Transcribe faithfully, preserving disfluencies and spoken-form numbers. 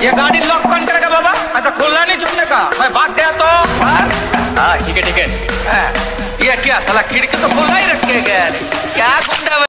ये गाड़ी लॉक कौन करेगा बाबा? अच्छा खुलना नहीं छूटने का, मैं भाग गया तो? हाँ ठीक है ठीक है। ये क्या साला खिड़की तो खुला ही रख के गया, क्या गुंडा